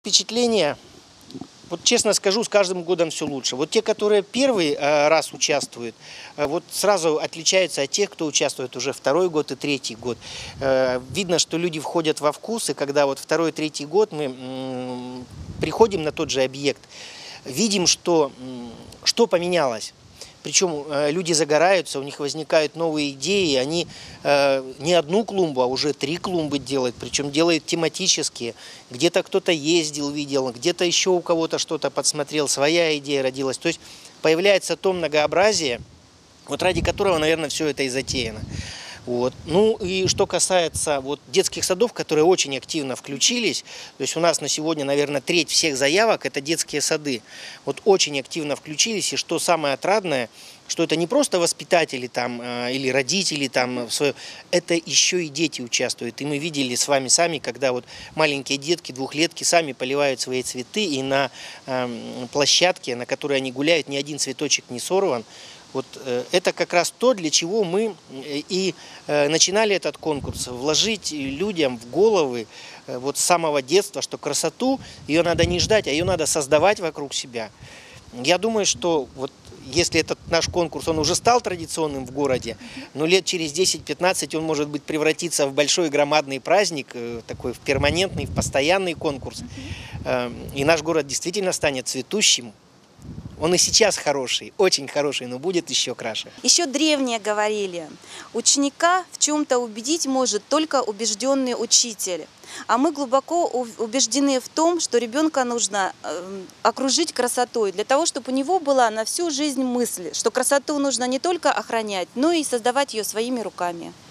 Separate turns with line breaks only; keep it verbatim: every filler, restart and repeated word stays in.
впечатления, вот честно скажу, с каждым годом все лучше. Вот те, которые первый э, раз участвуют, э, вот сразу отличаются от тех, кто участвует уже второй год и третий год. Э, видно, что люди входят во вкус, и когда вот второй, третий год мы м, приходим на тот же объект, видим, что, м, что поменялось. Причем э, люди загораются, у них возникают новые идеи, они э, не одну клумбу, а уже три клумбы делают, причем делают тематические. Где-то кто-то ездил, видел, где-то еще у кого-то что-то подсмотрел, своя идея родилась. То есть появляется то многообразие, вот ради которого, наверное, все это и затеяно. Вот. Ну и что касается вот детских садов, которые очень активно включились, то есть у нас на сегодня, наверное, треть всех заявок – это детские сады. Вот очень активно включились, и что самое отрадное, что это не просто воспитатели там, или родители там, это еще и дети участвуют. И мы видели с вами сами, когда вот маленькие детки, двухлетки, сами поливают свои цветы, и на э, площадке, на которой они гуляют, ни один цветочек не сорван. Вот это как раз то, для чего мы и начинали этот конкурс. Вложить людям в головы вот с самого детства, что красоту, ее надо не ждать, а ее надо создавать вокруг себя. Я думаю, что вот если этот наш конкурс, он уже стал традиционным в городе, но лет через десять-пятнадцать он может быть превратиться в большой громадный праздник, такой в перманентный, в постоянный конкурс. И наш город действительно станет цветущим. Он и сейчас хороший, очень хороший, но будет еще краше.
Еще древние говорили, ученика в чем-то убедить может только убежденный учитель. А мы глубоко убеждены в том, что ребенка нужно окружить красотой, для того, чтобы у него была на всю жизнь мысль, что красоту нужно не только охранять, но и создавать ее своими руками.